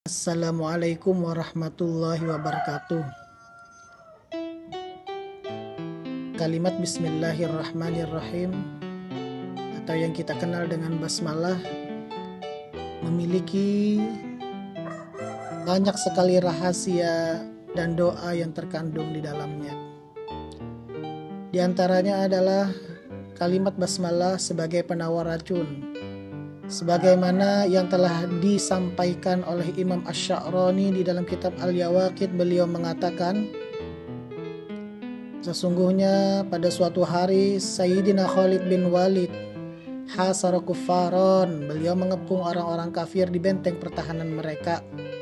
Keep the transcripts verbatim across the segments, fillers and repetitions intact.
Assalamualaikum warahmatullahi wabarakatuh. Kalimat Bismillahirrahmanirrahim atau yang kita kenal dengan basmalah memiliki banyak sekali rahasia dan doa yang terkandung di dalamnya. Di antaranya adalah kalimat basmalah sebagai penawar racun, sebagaimana yang telah disampaikan oleh Imam Asy-Sya'rani di dalam kitab Al-Yawaqit. Beliau mengatakan, sesungguhnya pada suatu hari Sayyidina Khalid bin Walid hasara kuffaron, beliau mengepung orang-orang kafir di benteng pertahanan mereka.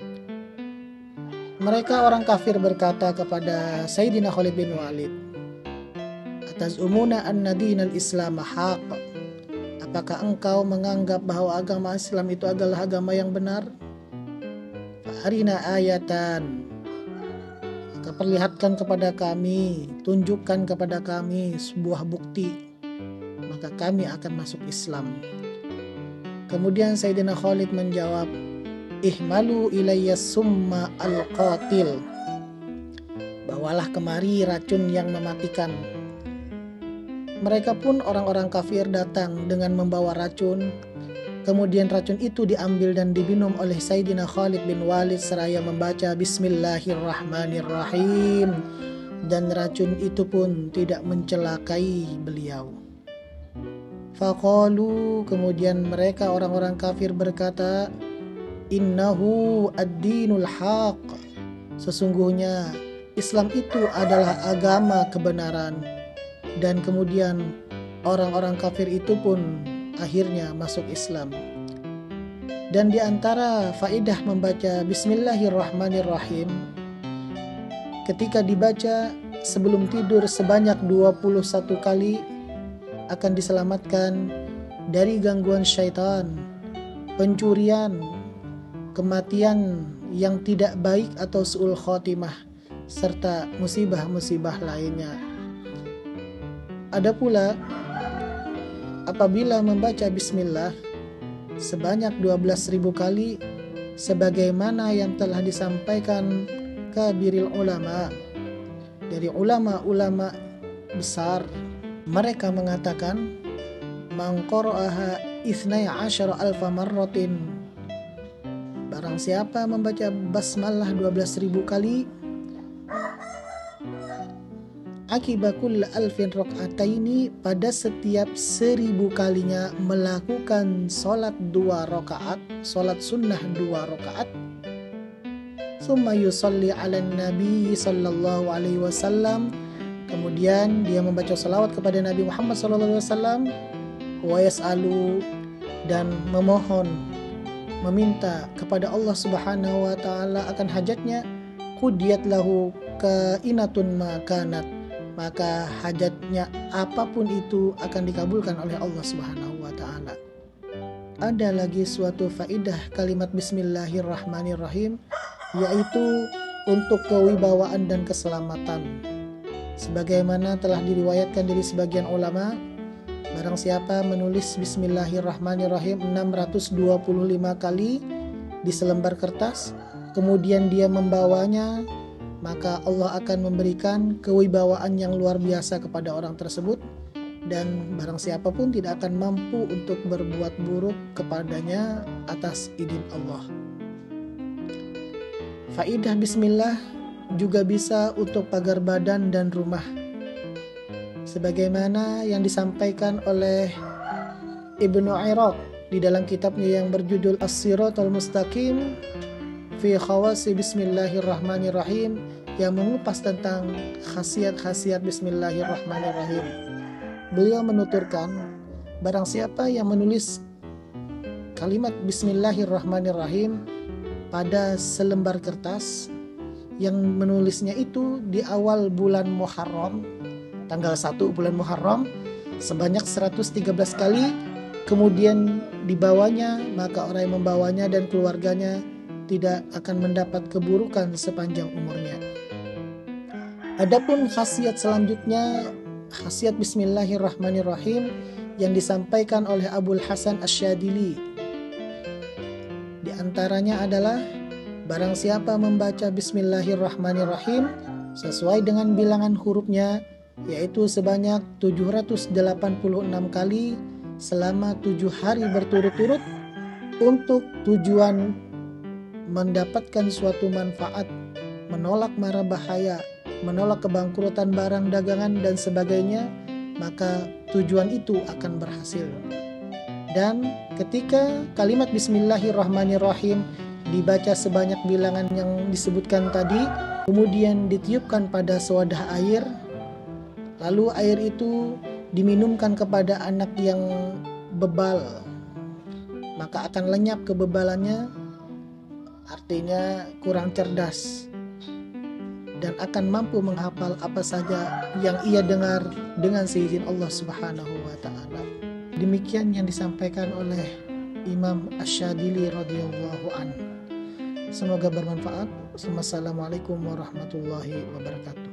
Mereka orang kafir berkata kepada Sayyidina Khalid bin Walid, "Atazumuna anna dinal Islam haq?" Apakah engkau menganggap bahwa agama Islam itu adalah agama yang benar? Fa'arina ayatan, maka perlihatkan kepada kami, tunjukkan kepada kami sebuah bukti, maka kami akan masuk Islam. Kemudian Sayyidina Khalid menjawab, ihmalu ilayya summa al-qatil, bawalah kemari racun yang mematikan. Mereka pun orang-orang kafir datang dengan membawa racun. Kemudian racun itu diambil dan diminum oleh Sayyidina Khalid bin Walid seraya membaca Bismillahirrahmanirrahim, dan racun itu pun tidak mencelakai beliau. Faqalu, kemudian mereka orang-orang kafir berkata, innahu ad-dinul haq, sesungguhnya Islam itu adalah agama kebenaran. Dan kemudian orang-orang kafir itu pun akhirnya masuk Islam. Dan di antara faedah membaca Bismillahirrahmanirrahim, ketika dibaca sebelum tidur sebanyak dua puluh satu kali, akan diselamatkan dari gangguan syaitan, pencurian, kematian yang tidak baik atau su'ul khotimah, serta musibah-musibah lainnya. Ada pula apabila membaca bismillah sebanyak dua belas ribu kali, sebagaimana yang telah disampaikan kabiril ulama, dari ulama-ulama besar, mereka mengatakan man qara'aha ithnai asyara alfa marratin, barang siapa membaca basmalah dua belas ribu kali, akibakul alfin rakaataini, pada setiap seribu kalinya melakukan sholat dua rakaat, sholat sunnah dua rakaat, summa yusalli ala nabi sallallahu alaihi wasallam, kemudian dia membaca salawat kepada Nabi Muhammad sallallahu alaihi wasallam, wa yas'alu, dan memohon, meminta kepada Allah subhanahu wa ta'ala akan hajatnya, qudiyat lahu kainatun makanat, maka hajatnya apapun itu akan dikabulkan oleh Allah Subhanahu wa ta'ala. Ada lagi suatu faidah kalimat Bismillahirrahmanirrahim, yaitu untuk kewibawaan dan keselamatan. Sebagaimana telah diriwayatkan dari sebagian ulama, barang siapa menulis Bismillahirrahmanirrahim enam ratus dua puluh lima kali di selembar kertas, kemudian dia membawanya, maka Allah akan memberikan kewibawaan yang luar biasa kepada orang tersebut, dan barang siapa pun tidak akan mampu untuk berbuat buruk kepadanya atas izin Allah. Faidah bismillah juga bisa untuk pagar badan dan rumah, sebagaimana yang disampaikan oleh Ibnu Iraq di dalam kitabnya yang berjudul As-Siratal Mustaqim fi khawasi Bismillahirrahmanirrahim, yang mengupas tentang khasiat-khasiat Bismillahirrahmanirrahim. Beliau menuturkan, barang siapa yang menulis kalimat Bismillahirrahmanirrahim pada selembar kertas, yang menulisnya itu di awal bulan Muharram, tanggal satu bulan Muharram, sebanyak seratus tiga belas kali, kemudian dibawanya, maka orang yang membawanya dan keluarganya tidak akan mendapat keburukan sepanjang umurnya. Adapun khasiat selanjutnya, khasiat Bismillahirrahmanirrahim yang disampaikan oleh Abul Hasan Asy-Syadili, di antaranya adalah Barang siapa membaca Bismillahirrahmanirrahim sesuai dengan bilangan hurufnya, yaitu sebanyak tujuh ratus delapan puluh enam kali selama tujuh hari berturut-turut, untuk tujuan mendapatkan suatu manfaat, menolak mara bahaya, menolak kebangkrutan barang dagangan dan sebagainya, maka tujuan itu akan berhasil. Dan ketika kalimat Bismillahirrahmanirrahim dibaca sebanyak bilangan yang disebutkan tadi, kemudian ditiupkan pada sewadah air, lalu air itu diminumkan kepada anak yang bebal, maka akan lenyap kebebalannya, artinya kurang cerdas, dan akan mampu menghafal apa saja yang ia dengar dengan seizin Allah Subhanahu wa Ta'ala. Demikian yang disampaikan oleh Imam Asy-Syadzili radhiyallahu anhu. Semoga bermanfaat. Wassalamualaikum warahmatullahi wabarakatuh.